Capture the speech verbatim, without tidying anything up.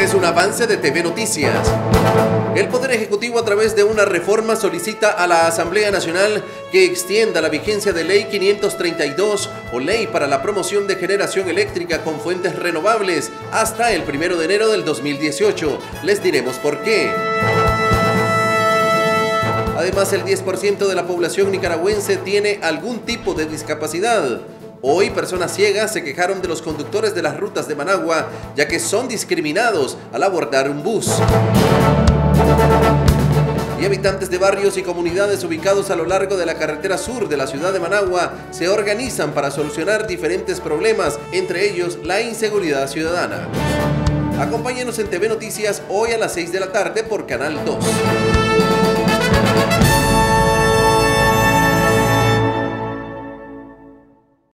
es un avance de T V Noticias. El Poder Ejecutivo, a través de una reforma, solicita a la Asamblea Nacional que extienda la vigencia de Ley quinientos treinta y dos o Ley para la Promoción de Generación Eléctrica con Fuentes Renovables hasta el primero de enero del dos mil dieciocho. Les diremos por qué. Además, el diez por ciento de la población nicaragüense tiene algún tipo de discapacidad. Hoy, personas ciegas se quejaron de los conductores de las rutas de Managua, ya que son discriminados al abordar un bus. Y habitantes de barrios y comunidades ubicados a lo largo de la carretera sur de la ciudad de Managua se organizan para solucionar diferentes problemas, entre ellos la inseguridad ciudadana. Acompáñenos en T V Noticias hoy a las seis de la tarde por Canal dos.